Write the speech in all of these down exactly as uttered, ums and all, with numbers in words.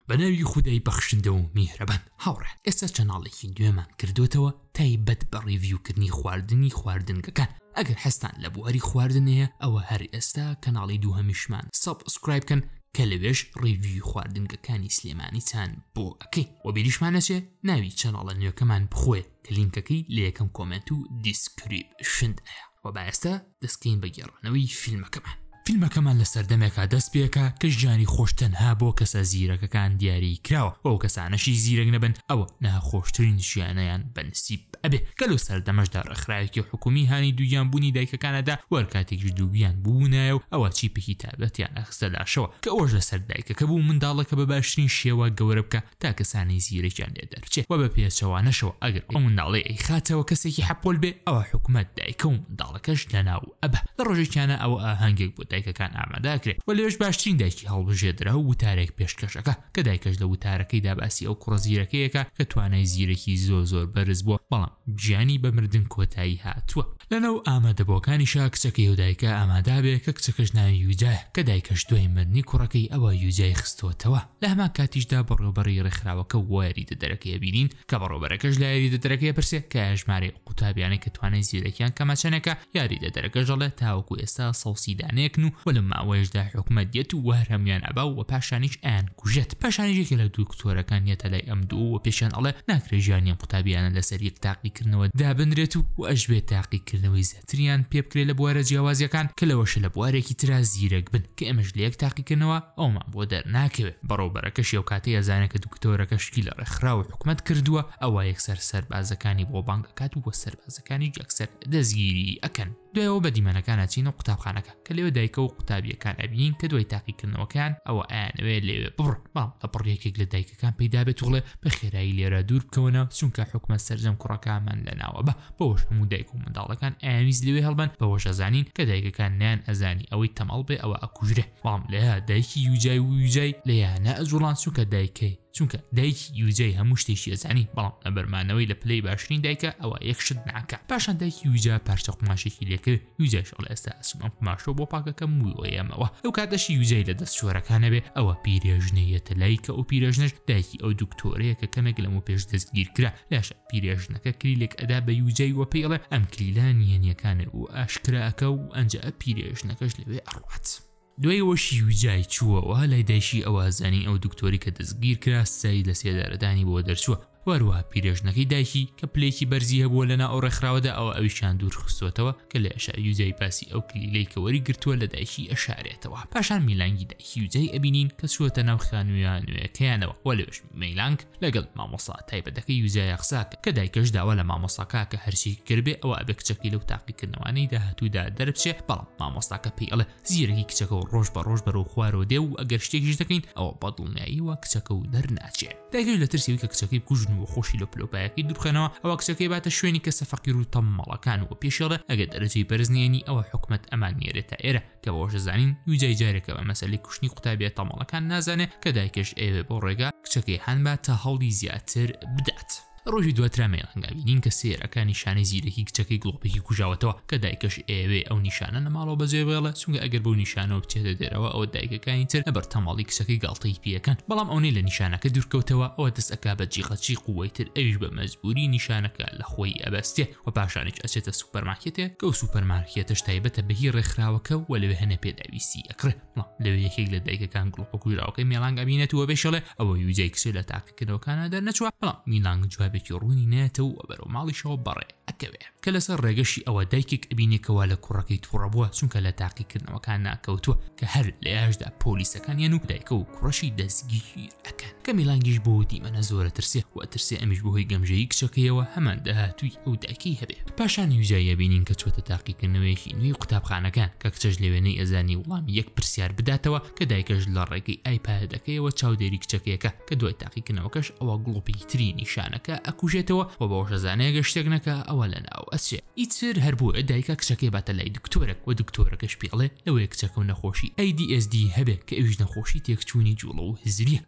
بەناوی خودای بەخشندە و میهرەبان. هاوڕێ ئێستا چەناڵێکی نوێمان کردوێتەوە تایبەت بە ڕیڤیوکردنی خواردنی خواردنگەکان. ئەگەر هەستان لە بواری خواردن هەیە ئەوە هەر ئێستا کەناڵی دووهەمیشمان سابسکرایبکەن کە لەوێش ڕیڤیو خواردنگەکانی سلێمانیتان بۆ ئەکەی و بیریشمان نەچێ ناوی چەناڵە نوێکەمان بخۆێ کە لینکەکەی لە یەکەم کۆمنت و دیسکریپشنەیە. و با ئێستا دەستکەین بە گێڕانەوەی فیلمەکەمان. فیلمەکەمان لە سەردەمێکا دەست پێکە کە ژیانی خۆش تەنها بۆ کەسە زیرەکەکان دیاری کراوە و ئەو کەسانەشی زیرەک نەبن ئەوە ناخۆشترین ژیانەیان بەنسیب ئەبێ. گەلو سەردەمەشدا ڕێکخراوێکی حکومی هانی دووگیان بوونی دایکەکانەدا وەرکاتێکی دووگیان بوونایە و ئەوە چیپێکی تایبەتیان ئەخستە لاشەوە کە ئەوەش لەسەر دایکەکە بوو منداڵەکە بە باشترین شێوە گەورە بکە تا کەسانی زیرەکیان لێ دەرچێت و بە پێچەوانەشەوە ئەگەر ئەو منداڵێ ئەی خاتەوە کەسێکی حەپۆل بێ ئەوە حکومەت دایکە و منداڵەکەش لەناو ئەبە. لە ڕۆژێکیانە ئەوە ئاهەنگێک بۆ دایکەکان ئامادە کرێت و لەوێش باشترین دایکی هەڵبژێدرا و وتارێک پێشکەشەکە کە دایکەش لە وتارەکەیدا باسی ئەو کوڕە زیرەکەیەکە کە توانای زیرەکی زۆر زۆر بەرز بووە بەڵام گیانی بە مردن کۆتایی هاتووە. لەنەو ئامادەبووەکانیشا کچەکەی و دایکە ئامادا بێ کە کچەکەش ناوی یوجایە کە دایکەش دوای مردنی کوڕەکەی ئەوە یوجای خستۆتەوە. لە هەمان کاتیشدا بەڕێوەبەری ڕێکخراوەکە وایری دەدەرەکەی بینین کە بەڕێوەبەرەکەش لە یاری دەدەرەکەی پرسێ کە ژمارە قوتابیانەی کە توانای زیرەکیان کەمە چەندێکە. یاری دەدەرەکەش دەڵێ تاوەکو ئێستا سەوسی دانەیەکن و لە ماوەیەشدا حکومەت دێت و وەر هەمویان ئەبا و پاشانیش ئەیان کوژێت. پاشانیشێکی لە دکتۆرەکان یەتە لای ئەم دوو و پێشیان ئەڵێ ناکرێ ژیانیان قوتابیانە لەسەر یەک تاقیکردنەوە دابنرێت و ئەژبێت تاقیکردنەوەی زیاتریان پێ بکرێت لە بوارە جیاوازیەکان کە لەوەشە لە بوارێکی ترا زیرەک بن کە ئێمەش لە یەک تاقیکردنەوە ئەومان بۆ دەرناکەوێت. بەڕێوەبەرەکەش ئەو کاتەی ئەزانێت کە دکتۆرەکەشکی لە ڕێکخراوە حکومەت کردووە ئەوە یەکسەر سەربازەکانی بۆ بانگ دەکات و بۆ سەربازەکانی یەکسەر دەستگیری ئەکەن. دوایەوە بە دیمەنەکان ئەچین و قوتابخانەکە کە لێوە دایکە و قوتابیەکان ئەبین کە دوای تاقیکردنەوەکان ئەوە ئایانەوێت لێوێ بڕ بەڵام لە بڕیەکێک لە دایکەکان پەیدا بێت وڵێ بە خێرایی لێرە دوور بکەونە چونکە حکومەت سەرجەم کوڕەکانمان لەناوە بە بەوەش هەموو دایک و منداڵەکان ئایانویست لێوێ هەڵبەن بەوەش ئەزانین کە دایکەکان نیان ئەزانی ئەوەی تەمەڵ بێ ئەوە ئەکوژرێ بەڵام لەها دایکی یوجای و یوجای لەیانە ئەجوڵان چونکە دایکەی چونکە دایکی یوجای هەموو شتێکی ئەزانی بەڵام لە بەرمانەوەی لە پلەی باشترین دایکە ئەوە یەکشت ناکە. پاشان دایکی یوجا پارچە قماشێکی لێکرد. یوجایش ئەڵێ ئێستا ئەچم ئەم قماشە بۆ پاکەکەم وەیەمەوە. ئەو کاتەشی یوجای لە دەست شۆرەکانە بێ ئەوە پیرێژنەیەتە لای کە ئەو پیرێژنەش دایکی ئەو دکتۆرەیە کە کەمێک لەمە پێش دەستگیر کرا. لاشە پیرێژنەکە کلیلێک ئەدا بە یوجای وە پێڵێ ئەم کلیلان یەنیەکانە و ئاشکراکە و ئەنجە پیرێژنەکەش لەوێ ئەڕوات. دوایەوەشی یوجای چووەوە لای دایشی ئەوازانی ئەو دکتۆری کە دەستگیر کرا سای لە سێدارەدانی بۆ دەرچووە. وەروە پیرێژنەکەی دایکی کە پلێکی بەرزی هەبووە لەنا ئەو ڕێکخراوەدا ئەوە ئەویشان دوور خستوەتەوە کە لە ئەشا یوجای باسی ئەو کلیلەی کە وەری گرتووە لە دایکی ئەشارێتەوە. پاشان میلانگی دایکی یوجای ئەبینین کە چووەتە ناو خانوویان نوێیەکەیانەوە و لەوێش میلانگ لەگەڵ مامۆستا تایبەتەکەی یوجای قساکە کە دایکەش داوا لە مامۆستاکە کە هەرچی کردبێ ئەوە ئەبێ کچەکەی لەو تاقیکردنەوەی داهاتوودا دەربچێ بەڵام مامۆستاکە پێی ئەڵێ زیرەکی کچەکە و ڕۆژ بە ڕۆژ بەرەو خوارەوە دێ و ئەگەر شتێکیش دەکەین ئەوە بەدڵنیاییوە کچەکە و دەرناچێت. دایکەش لە ترسیەوەی کە کچەکەی بکوژن و خۆشی لە پلۆپایەکەی دوورخەنەوە ئەوە کچەکەی باتە شوێنی کەسە فەقیر و تەمەڵەکان و پێشێڵە ئەگەر دەرەجەی بەرزنیێنی ئەوە حکومەت ئەمان نێرێتە ئێرە کە بەوەش زانین یوجای جارێکە بە مەسەلەی کوشتنی قوتابیە تەمەڵەکان نازانێت کە دایکەش ئێوێ بۆ ڕێگا کچەکەی هەنبا تا هەڵی زیاتر بدات. ڕۆژی دواترا مێڵنگاوینین کە سێرەکانی شانەی زیرەکی کچەکەی گڵۆپێکی کوژاوەتەوە کە دایکەش ئێوێ ئەو نیشانە لە ماڵەوە بەجێ بێڵە چونکە ئەگەر بەو نیشانەوە بچێتە دێرەوە ئەوە دایکەکانی تر لەبەر تەماڵی کچەکەی گاڵتەی پێەکەن بەڵام ئەوەی لە نیشانەکە دوورکەوتەوە ئەوە دەست ئەکا بە جیغەچی قووەی تر ئەویش بە مەجبوری نیشانەکە لە خۆی ئەبەستێ و پاشانێک ئەچێتە سوپەرمارکێتێ کە ئەو سوپەرمارکێتەش تایبەتە بەهی ڕێکخراوەکە و لەوێ هەنە پێداویستی ئەکرێ. لەوێ یەکێک لە دایکەکان گڵۆپە کوژراوەکەی مێڵانگ ئەبینێتەوە بێشەڵێ ئەوە یوجای کچێ لە تاقیکردنەوەکانە دەرنەچووە بەڵام میلانگ جوابێکی ڕوونی نێت و بەرەو ماڵیشەوە بەڕێ ئەکەوێ کە لەسەر ڕێگەشی ئەوە دایکێک ئەبینێکەوە لە کوڕەکەی تووڕەبووە چونکە لە تاقیکردنەوەکان ناکەوتووە کە هەر لە یاشدا پۆلیسەکانیان و دایکە و کوڕەشی دەستگیر ئەکەن کە میلانگیش بۆ دیمەنە زۆرە ترسێ و ئەترسێ ئەمیش بۆهۆی گەمژەیی کچەکەیەوە هەمان داهاتووی ئەو دایکەی هەبێ. پاشان یوجای ئەبینین کە چۆتە تاقیکردنەوەیەکی نوێی قوتابخانەکان کە کچەش لەوێنەی ئەزانی وڵام یەک پرسیار بداتەوە کە دایکەش لە ڕێگەی ئایپادەکەیەوە چاودێری کچەکەیەکە کە دوای تاقیکردنەوەکەش ئەوە گڵۆپی تری نیشانەکە ئەکوژێتەوە و بەوەش ئەزانەیە شتێک نەکە ئەوە لەناو ئەچێ. ئیتر هەر بۆ دایکە کچەکەی باتە لای دکتۆرێک و دکتۆرەکەش پێڵێ لەوەیە کچەکە و نەخۆشی ئەی دی ئێس دی هەبێت کە ئەویش نەخۆشی تێکچوونی جوڵە و هزریە. لە ڕۆژی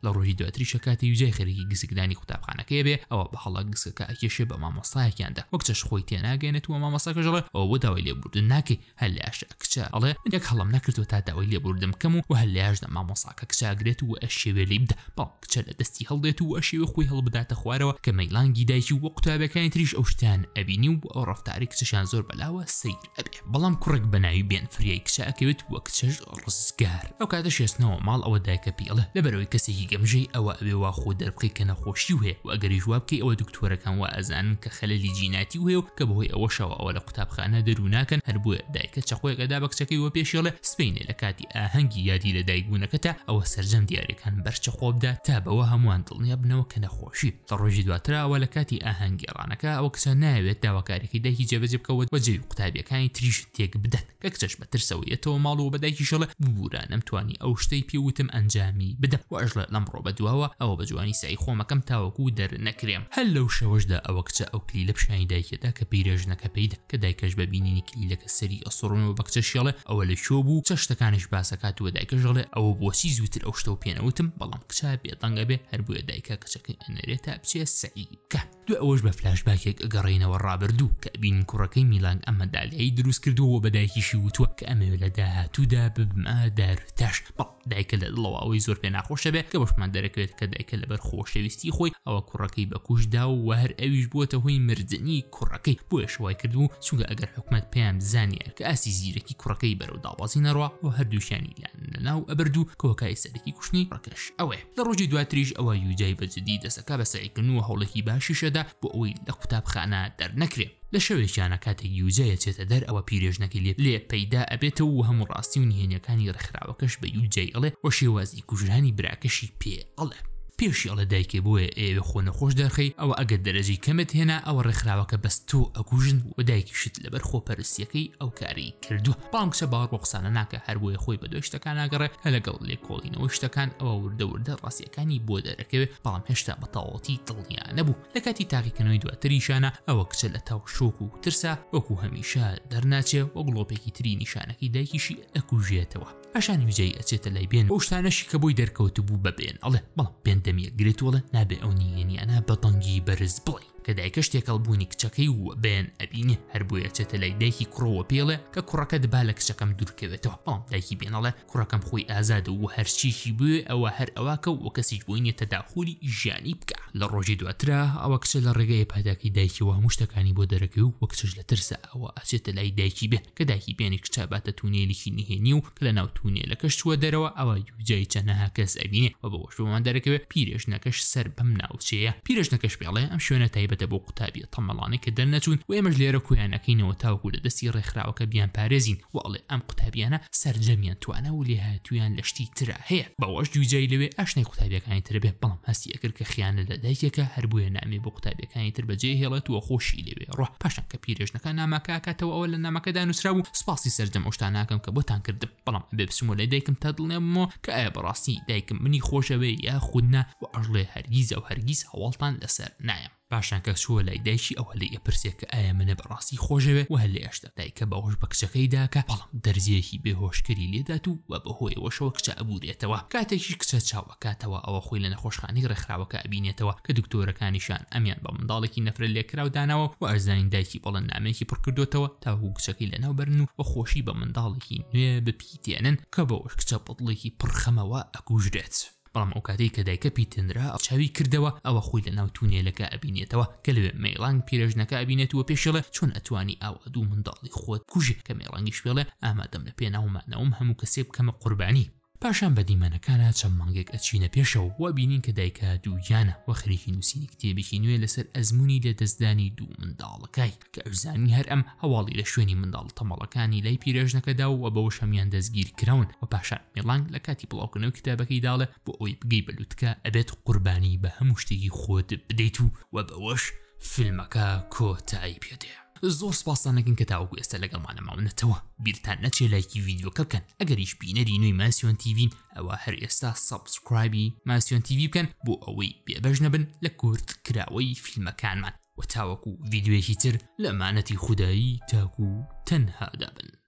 دواتری شکاتی یوجای خەریکی گسکدانی قوتابخانەکەی بێ ئەوە بە هەڵا گسکەکە ئەکێشێ بە مامۆستایەکیاندا وەک چەش خۆی تێناگەێنێت و مامۆستاکەش دەڵێ ئەوە بۆ داوای لێبوردن ناکەی هەر لە ئاشە کچە ئەڵێ من یەک هەڵم نەکردووە تا داوای لێبوردم بکەم و هەر لە ئاشدا مامۆستاکە کچاگرێت و ئەشێوێ لێ بدە بەڵام کچە لە دەستی هەڵدێت و ئەشێوێ خۆی هەڵبداتە خوارەوە کە مەیلانگی دایکی و قوتابەکانی تریش ئەو شتیان ئەبینی و ئەو ڕەفتاری کچەشان زۆر بەلاوە سەیر ئەبێ بەڵام کوڕێک بەناوی بێن فریای کچە ئەکەوێت وە کچەش ڕزگار ئەو کاتە شێستنەوە ماڵ ئەوە دایکە پیڵە لەبەرەوەی کەسێکی گەمژەی ئەوە ئەبێ وا خۆ دەربخی کە نەخۆشی و هەیە و ئەگەری جواب بکەی ئەوە دکتۆرەکان وا ئەزانن کە خەلەلی جیناتی وهەیە و کە بەهۆی ئەوەشەوە ئەوە لە قوتابخانە دەرو ناکەن هەر بووە دایکە چەخۆیەکەدا بە کچەکەی وە پێشێڵێ سبەینێ لە کاتی ئاهەنگی یادی لە دایکبوونەکەتە ئەوە سەرجەم دیارەکان بەرچە خۆبدا تا بەوە هەمووان دڵنیا بنەوە کە نەخۆشی لە ڕۆژی دواترە ئەوە لە کاتی ئاهەنگی ڕانەکە ئەوە کچە ناوێت داواکارێکی دایکی جێبەجێ بکەوت وەجێوی قوتابیەکانی تریش تێک بدەن کە کچەش بە ترسەوەیەتەوە ماڵەوە بە دایکی شەڵە ببوورە نەمتوانی ئەو شتەی پێوتم ئەنجامی بدەم و ئەژڵە لەمڕۆ بەدواوە ئەوە بە جوانی سای خۆمەکەم تاوەکو دەرنەکرێم هەر لەو شەوەشدا ئەوە کچە ئەو کلیلە پیشانی دایکێدا کە پەیرەژنەکە پێیدا کە دایکەش بەبینینی کلیلەکە سەری ئەسڕۆنەوە بە کچە شێڵێ ئەوە لە شۆ بوو چە شتەکانش باسەکاتوە دایکەش دەڵێ ئەوە بۆچی زووتر ئەو شتە و پێنەوتم بەڵام کچە بێدەنگە بێ هەر بووە دایکە کچەکەی ئەنەرێتە بچێ سەعی بکە دو ئەوەش بە فلاشباکێک ئەگەڕێنەوە ڕابردوو کە ئەبینین کوڕەکەی میلانگ ئەمە دالیایی دروست کردووە بە دایکیشی وتووە کە ئەمەوێ لە داهاتوودا ببمە دارتاش بەڵ دایکە لە دڵەوە ئەوەی زۆر پێ ناخۆشە بێ کە بەشمان دەرەکەوێت کە دایکە لەبەر خۆشەویستی خۆی ئەوە کوڕەکەی بە کوشدا و هەر ئەویش بووەتە هۆی مردنی کوڕەکەی بۆیە شوای کردبوو چونکە ئەگەر حکومەت پێیان بزانیە کە ئاسی زیرەکی کوڕەکەی بەرەو داوازی نەڕوا و هەردووشانی لان لەناو ئەبردوو کۆکای سەرەکی کوشتنی ڕەکەش ئەوەیە لە ڕۆژی دواتریش ئەوە یوجای بەجددی دەسەکە بە سەعیکردنەوە هەوڵێکی باشیشەدا بۆ ئەوەی لە قوتابخانە دەرنەکرێت لە شەوێکیانە کاتێک یوجایە چێتە دەر ئەوە پیرێژنەکەی لێ لێ پەیدا ئەبێتەوە و هەموو ڕاستی و نهێنیەکانی ڕێکخراوەکەش بە یوجای ئەڵێ وە شێوازی کوژرانی براکەشی پێ ئەڵێ پێشی ئەڵە دایکێ بۆیە ئێوە خۆ نەخۆش دەرخەی ئەوە ئەگەر دەرەجەی کەمت هێنا ئەوە ڕێکخراوەکە بەست تۆ ئەکوژن و دایکیشت لەبەر خۆپەرستیەکەی ئەو کاری کردووە بەڵام کچە باوەڕ بۆ قسانە ناکە هەر بۆیە خۆی بە دۆ شتەکان ناگەڕێ هە لەگەڵ لێکۆڵینەوەی شتەکان ئەوە وردە وردە ڕاستیەکانی بۆ دەرەکەوێت بەڵام هێشتا بە تەواوەتی دڵنیا نەبوو لە کاتی تاقیکردنەوەی دواتریشانە ئەوە کچە لە تاو شۆک و ترسا وەکو هەمیشە دەرناچێ وە گڵۆپێکی تری نیشانەکەی دایکیشی ئەکوژێتەوە پاشان یوجای ئەچێتە لای بێن ئەو شتانەشی کە بۆی دەرکەوت بوو بە بێن ئەڵێ بەڵام بێن دەمیە گرێتوڵە نابێ ئەو نیهێنیانە بەتەنگی بەرز بڵێ کە دایکەش تێکەڵبوونی کچەکەی و بێن ئەبینێ هەر بۆیە چێتە لای دایکی کوڕەوە پێڵێ کە کوڕەکە دبا لە کچەکەم دوورکەوێتەوە بەڵام دایکی بێنەڵێ کوڕەکەم خۆی ئازادە و هەرچیشی بوێ ئەوە هەر ئەواکە و کەسیش بۆی نیە تەداخولی ژیانی بکە لە ڕۆژی دواترا ئەوە کچە لە ڕێگەی پاداکی دایکیەوە هەموو شتەکانی بۆ دەرەکەی و وە کچەش لە ترسە ئەوە ئەچێتە لای دایکی بێ کە دایکی بێنی کچە باتە تونێلێکی نهێنی و کە لە ناو تونێلەکەش چووە دەرەوە ئەوە یوجای چەنەها کەس ئەبینێ و بەوەش بۆمان دەرەکەوێت پیرێژنەکەش سەر بەم ناوچەیە پیرێژنەکەش پێڵێ ئەم شوێنە تایبەتە بۆ قوتابی تەمەڵانەی کە دەرنەچوون و ئێمەش لێرە کۆیانەکەینەوە تاوەکو لە دەستی ڕێکخراوەکە بیان پارێزین و ئەڵێ ئەم قوتابیانە سەرجەمیان توانە و لێهاتوویان لە شتی ترا هەیە بەوەش یوجای لەوێ ئاشنای قوتابیەکانی تر بێ بەڵام هەستی ئەکرد کە خیانە لە دایکێکە هەر بۆیە نامێ بۆ قوتابیەکانی تر بەجێ هێڵێت و خۆشی لەوێ ڕۆح پاشان کە پیرێژنەکە نامەکە کاتەوە ئەوە لە نامەکەدا نووسرا بوو سپاسی سەرجەم ئەو شتانە ناکەم کە بۆتان کردم بەڵام ئەبێ بچمەوە لای دایکم تا دڵنیابمەوە کە ئایا بەڕاستی دایکم منی خۆشەوێ یا خودنا و ئەژڵێ هەرگیز ئەو هەرگیز هەواڵتان لەسەر نایەم پاشان کە چووە لای دایکی ئەوە لێ ئەپرسێت کە ئایا منە بەڕاستی خۆشەوێ و هەر لێ ئەشتا دایکە باوەش بە کچەکەیدا کە بەڵام دەرزیەکی بێهۆشکەری لێدات و و بەهۆیەوەشەوە کچە ئەبورێتەوە کاتێکی کچە چاوەکاتەوە ئەوە خۆی لە نەخۆشخانەی ڕێکخراوەکە ئەبینێتەوە کە دکتۆرەکانیشان ئەمیان بە منداڵێکی نەفرە لێکراو داناوە و ئەرزانین دایکی بەڵەن نامەیەکی پڕکردوتەوە تاهوو کچەکەی لەناو بەرن و بە خۆشی بە منداڵێکی نوێ بپیتێنن کە بەوەش کچە بەدڵێکی پڕخەمەوە ئەکوژرێت بەڵام ئەو کاتەی کە دایکە پیتنرا چاوی کردەوە ئەوە خۆی لە ناو تونێلەکە ئەبینێتەوە کە لەوێ مەیڵانگ پیرێژنەکە ئەبینێتەوە پێشڵێ چۆن ئەتوانی ئاوا دوو منداڵی خۆت کوژێ کە مێڵانگیش پێڵێ ئامادەم لە پێناومانەوەم هەموو کەسێ بکەمە قوربانی پاشان بە دیمەنەکانە چەند مانگێک ئەچینە پێشەوە و بینین کە دایکە دوویانە وە خەریکی نووسینی کتێبێکی نوێ لەسەر ئەزمموی لە دەستدانی دوو منداڵەکەی کە ئەوزانی هەر ئەم هەواڵی لە شوێنی منداڵ تەمەڵەکانی لای پیرێژنەکەدا و بەوە شەمیان دەستگیر کراون و پاشان مێڵانگ لە کاتی بڵاوکردنەوەی کتابەکەی داڵێ بۆ ئەوەی بگەی بەلووتکە ئەبێت قوربانی بە هەموو شتێکی خۆت بدەیت و و بەوەش فیلمەکە کۆتایی پێدێ زۆر سپاسانەکەن کە تاوەکو ئێستا لەگەڵمانە ماونەتەوە بیرتان نەچێ لایکی ڤیدیۆکە بکەن ئەگەریش بینەری نوێی ماسیۆن تیڤین ئەوە هەر ئێستا سەبسکرایبی ماسیۆن تیڤی بکەن بۆ ئەوەی بێبەش نەبن لە کورتکراوەی فیلمەکانمان و تاوەکو ڤیدیۆیەکی تر لە مانەتی خودایی تاکو تەنها دابن.